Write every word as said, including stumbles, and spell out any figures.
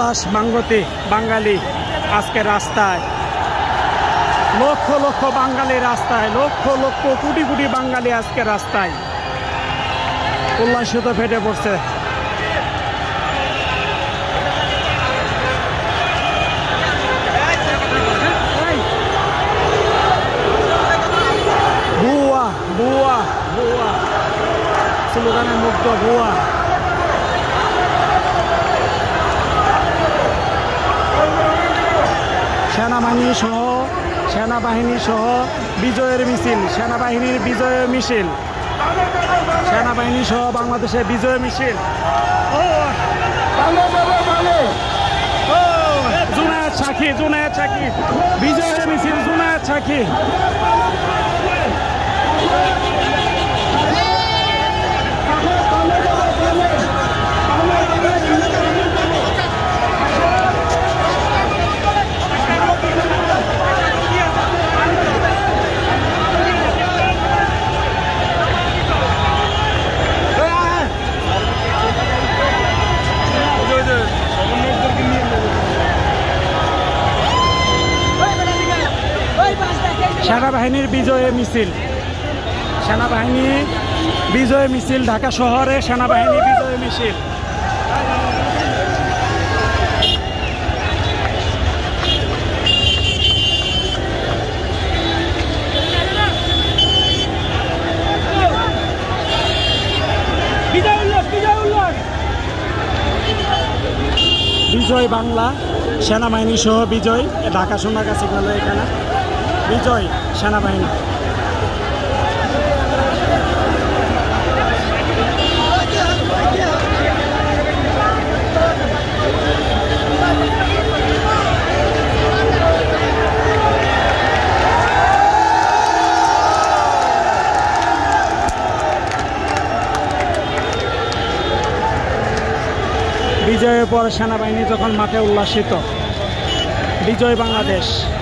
উল্লাস বাঙ্গতে বাঙালি আজকে রাস্তায়, লক্ষ লক্ষ বাঙালি রাস্তায়, লক্ষ লক্ষ কোটি কোটি বাঙালি আজকে রাস্তায় উল্লাসিত ফেটে পড়ছে। বুয়া বুয়া বুয়া স্লোগানে মুগ্ধ বুয়া। সেনাবাহিনী সহ সেনাবাহিনী সহ বিজয়ের মিছিল, সেনাবাহিনীর বিজয়ের মিছিল, সেনাবাহিনী সহ বাংলাদেশের বিজয় মিছিল। জুনায়েদ সাকি, জুনায়েদ সাকি বিজয়ের মিছিল, জুনায়েদ সাকি। সেনাবাহিনীর বিজয় মিছিল, সেনাবাহিনী বিজয় মিছিল, ঢাকা শহরে সেনাবাহিনী বিজয় মিছিল। বিজয় বাংলা, সেনাবাহিনী সহ বিজয়, ঢাকা সোনারগাঁ সিগন্যাল এখানে বিজয় সেনাবাহিনী। বিজয়ের পর সেনাবাহিনী যখন মাঠে উল্লাসিত, বিজয় বাংলাদেশ।